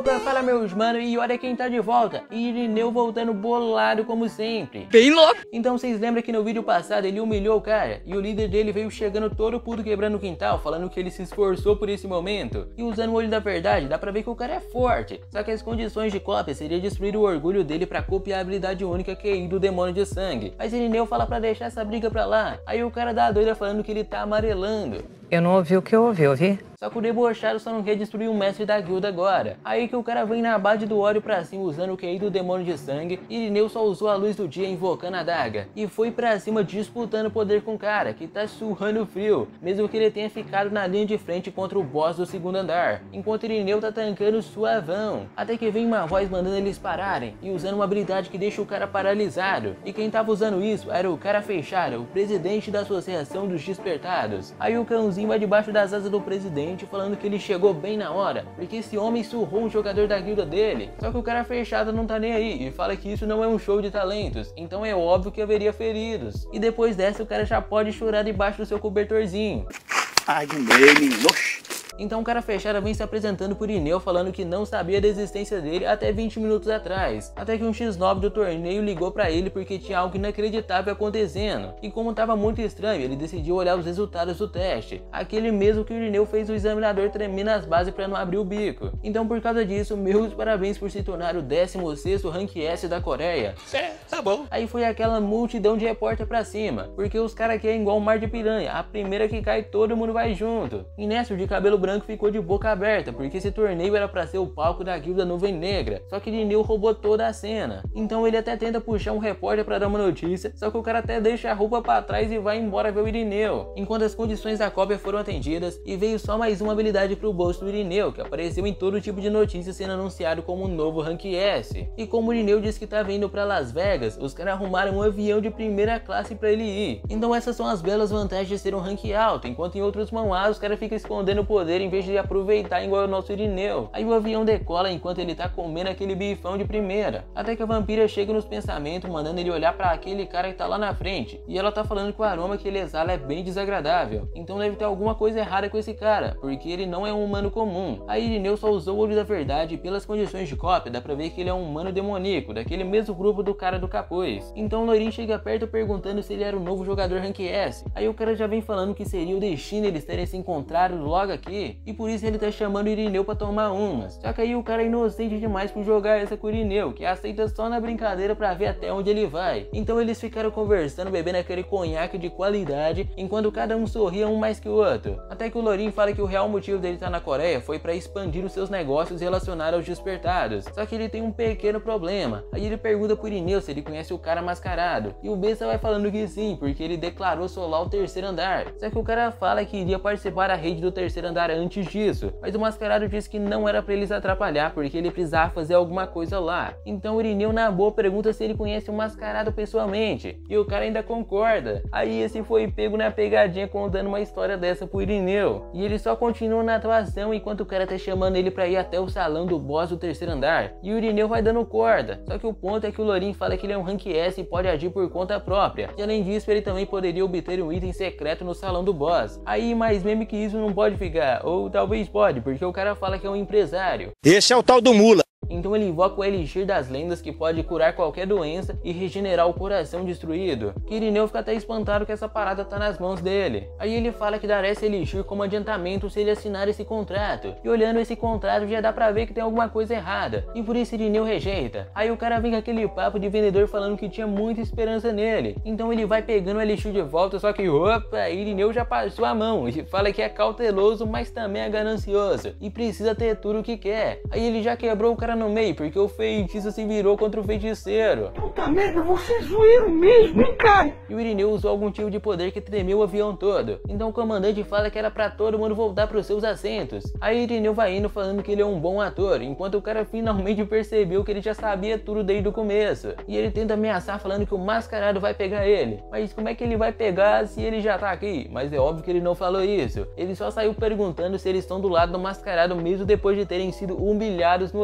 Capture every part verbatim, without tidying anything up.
Opa, fala meus mano, e olha quem tá de volta, Irineu voltando bolado como sempre. Bem louco! Então vocês lembram que no vídeo passado ele humilhou o cara, e o líder dele veio chegando todo puto quebrando o quintal, falando que ele se esforçou por esse momento. E usando o olho da verdade, dá pra ver que o cara é forte, só que as condições de cópia seria destruir o orgulho dele pra copiar a habilidade única Q I do demônio de sangue. Mas Irineu fala pra deixar essa briga pra lá, aí o cara dá a doida falando que ele tá amarelando. Eu não ouvi o que eu ouvi, ouvi? Só que o debochado só não quer destruir o mestre da guilda agora. Aí que o cara vem na base do ódio pra cima usando o Q I do demônio de sangue, e Irineu só usou a luz do dia invocando a daga. E foi pra cima disputando poder com o cara, que tá surrando frio, mesmo que ele tenha ficado na linha de frente contra o boss do segundo andar. Enquanto Irineu tá tancando suavão. Até que vem uma voz mandando eles pararem, e usando uma habilidade que deixa o cara paralisado. E quem tava usando isso era o cara fechado, o presidente da Associação dos Despertados. Aí o cãozinho vai debaixo das asas do presidente, falando que ele chegou bem na hora, porque esse homem surrou um jogador da guilda dele. Só que o cara fechado não tá nem aí, e fala que isso não é um show de talentos, então é óbvio que haveria feridos. E depois dessa o cara já pode chorar debaixo do seu cobertorzinho. Ai, de menino. Então o cara fechado vem se apresentando por Irineu, falando que não sabia da existência dele até vinte minutos atrás. Até que um xis nove do torneio ligou pra ele porque tinha algo inacreditável acontecendo. E como tava muito estranho, ele decidiu olhar os resultados do teste. Aquele mesmo que o Irineu fez o examinador tremer nas bases pra não abrir o bico. Então por causa disso, meus parabéns por se tornar o décimo sexto Rank S da Coreia. É, tá bom. Aí foi aquela multidão de repórter pra cima, porque os caras aqui é igual um mar de piranha. A primeira que cai todo mundo vai junto. E nessa o de cabelo branco ficou de boca aberta, porque esse torneio era pra ser o palco da guilda Nuvem Negra, só que Irineu roubou toda a cena. Então ele até tenta puxar um repórter pra dar uma notícia, só que o cara até deixa a roupa pra trás e vai embora ver o Irineu. Enquanto as condições da cópia foram atendidas, e veio só mais uma habilidade pro bolso do Irineu, que apareceu em todo tipo de notícia sendo anunciado como um novo Rank S. E como o Irineu disse que tava indo pra Las Vegas, os caras arrumaram um avião de primeira classe pra ele ir. Então essas são as belas vantagens de ser um rank alto, enquanto em outros mão A os caras ficam escondendo o poder em vez de aproveitar igual o nosso Irineu. Aí o avião decola enquanto ele tá comendo aquele bifão de primeira. Até que a vampira chega nos pensamentos, mandando ele olhar pra aquele cara que tá lá na frente. E ela tá falando que o aroma que ele exala é bem desagradável. Então deve ter alguma coisa errada com esse cara, porque ele não é um humano comum. Aí Irineu só usou o olho da verdade e pelas condições de cópia dá pra ver que ele é um humano demoníaco, daquele mesmo grupo do cara do capuz. Então o Loirinho chega perto perguntando se ele era o novo jogador Rank S. Aí o cara já vem falando que seria o destino eles terem se encontrado logo aqui, e por isso ele tá chamando o Irineu pra tomar umas. Só que aí o cara é inocente demais por jogar essa com o Irineu, que aceita só na brincadeira pra ver até onde ele vai. Então eles ficaram conversando, bebendo aquele conhaque de qualidade, enquanto cada um sorria um mais que o outro. Até que o Lourinho fala que o real motivo dele estar na Coreia foi pra expandir os seus negócios relacionados aos despertados. Só que ele tem um pequeno problema. Aí ele pergunta pro Irineu se ele conhece o cara mascarado. E o besta vai falando que sim, porque ele declarou solar o terceiro andar. Só que o cara fala que iria participar da rede do terceiro andar antes disso. Mas o mascarado disse que não era pra eles atrapalhar, porque ele precisava fazer alguma coisa lá. Então o Irineu na boa pergunta se ele conhece o mascarado pessoalmente. E o cara ainda concorda. Aí esse foi pego na pegadinha contando uma história dessa pro Irineu. E ele só continua na atuação enquanto o cara tá chamando ele pra ir até o salão do boss do terceiro andar. E o Irineu vai dando corda. Só que o ponto é que o Lourinho fala que ele é um Rank S e pode agir por conta própria. E além disso ele também poderia obter um item secreto no salão do boss. Aí mais meme que isso não pode ficar. Ou talvez pode, porque o cara fala que é um empresário. Esse é o tal do mula. Então ele invoca o Elixir das Lendas, que pode curar qualquer doença e regenerar o coração destruído. Que Irineu fica até espantado que essa parada tá nas mãos dele. Aí ele fala que dará esse Elixir como adiantamento se ele assinar esse contrato. E olhando esse contrato já dá pra ver que tem alguma coisa errada. E por isso Irineu rejeita. Aí o cara vem com aquele papo de vendedor falando que tinha muita esperança nele. Então ele vai pegando o Elixir de volta, só que opa, Irineu já passou a mão. E fala que é cauteloso, mas também é ganancioso. E precisa ter tudo o que quer. Aí ele já quebrou o cara no meio, porque o feitiço se virou contra o feiticeiro. Puta merda, você é zoeiro mesmo, hein, cara? E o Irineu usou algum tipo de poder que tremeu o avião todo. Então o comandante fala que era pra todo mundo voltar pros seus assentos. Aí Irineu vai indo falando que ele é um bom ator, enquanto o cara finalmente percebeu que ele já sabia tudo desde o começo. E ele tenta ameaçar falando que o mascarado vai pegar ele. Mas como é que ele vai pegar se ele já tá aqui? Mas é óbvio que ele não falou isso. Ele só saiu perguntando se eles estão do lado do mascarado mesmo depois de terem sido humilhados no Olimpo por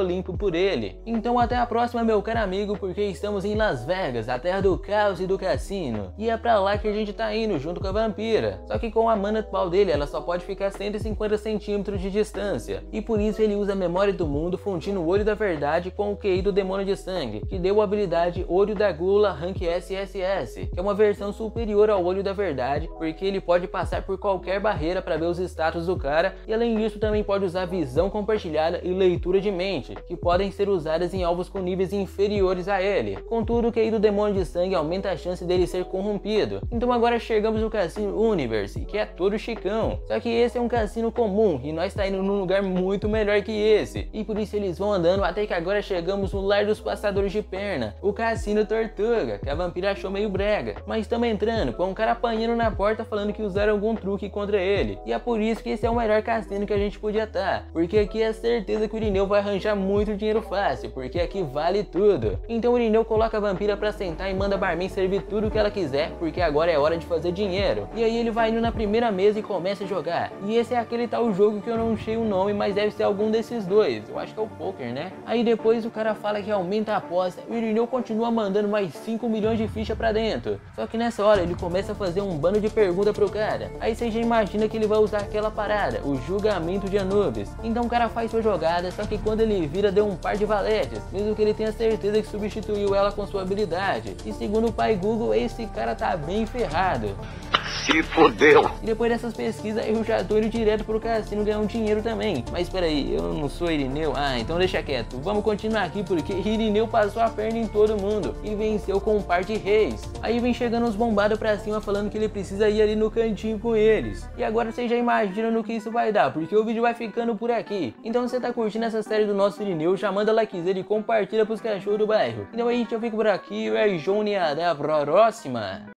por ele. Então até a próxima, meu caro amigo, porque estamos em Las Vegas, a terra do caos e do cassino. E é pra lá que a gente tá indo, junto com a vampira. Só que com a mana atual dele, ela só pode ficar cento e cinquenta centímetros de distância. E por isso ele usa a memória do mundo, fundindo o olho da verdade com o Q I do demônio de sangue, que deu a habilidade Olho da Gula Rank S S S, que é uma versão superior ao Olho da Verdade, porque ele pode passar por qualquer barreira para ver os status do cara, e além disso também pode usar visão compartilhada e leitura de mente, que podem ser usadas em alvos com níveis inferiores a ele. Contudo, o Q I do demônio de sangue aumenta a chance dele ser corrompido. Então agora chegamos no Cassino Universe, que é todo chicão. Só que esse é um cassino comum e nós tá indo num lugar muito melhor que esse. E por isso eles vão andando até que agora chegamos no lar dos passadores de perna, o Cassino Tortuga, que a vampira achou meio brega. Mas estamos entrando com um cara apanhando na porta falando que usaram algum truque contra ele. E é por isso que esse é o melhor cassino que a gente podia estar, porque aqui é certeza que o Irineu vai arranjar muito dinheiro fácil, porque aqui vale tudo. Então o Irineu coloca a vampira pra sentar e manda a barman servir tudo o que ela quiser, porque agora é hora de fazer dinheiro. E aí ele vai indo na primeira mesa e começa a jogar. E esse é aquele tal jogo que eu não sei o nome, mas deve ser algum desses dois. Eu acho que é o poker, né? Aí depois o cara fala que aumenta a aposta e o Irineu continua mandando mais cinco milhões de ficha pra dentro. Só que nessa hora ele começa a fazer um bando de perguntas pro cara. Aí você já imagina que ele vai usar aquela parada, o julgamento de Anubis. Então o cara faz sua jogada, só que quando ele vira deu um par de valetes, mesmo que ele tenha certeza que substituiu ela com sua habilidade. E segundo o pai Google, esse cara tá bem ferrado. Se fodeu. E depois dessas pesquisas eu já tô indo direto pro cassino ganhar um dinheiro também. Mas peraí, eu não sou Irineu? Ah, então deixa quieto. Vamos continuar aqui porque Irineu passou a perna em todo mundo e venceu com um par de reis. Aí vem chegando os bombados pra cima falando que ele precisa ir ali no cantinho com eles. E agora vocês já imaginam no que isso vai dar, porque o vídeo vai ficando por aqui. Então se você tá curtindo essa série do nosso Irineu, já manda likezera e compartilha pros cachorros do bairro. Então aí, eu fico por aqui, o Johnny, até a próxima.